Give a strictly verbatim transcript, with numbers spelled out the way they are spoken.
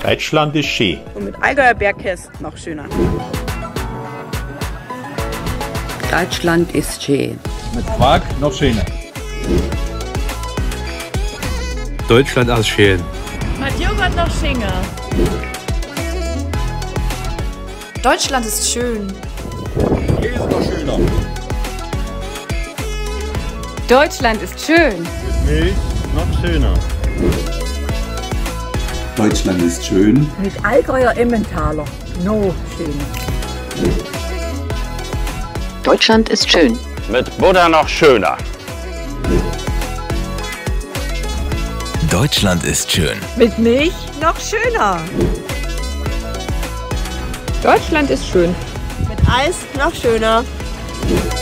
Deutschland ist schön. Und mit Allgäuer Bergkäse noch schöner. Deutschland ist schön. Mit Quark noch schöner. Deutschland ist schön. Mit Joghurt noch schöner. Deutschland ist schön. Hier ist noch schöner. Deutschland ist schön. Mit Milch noch schöner. Deutschland ist schön. Mit Allgäuer Emmentaler noch schöner. Deutschland ist schön. Mit Butter noch schöner. Deutschland ist schön. Mit Milch noch schöner. Deutschland ist schön. Mit Eis noch schöner.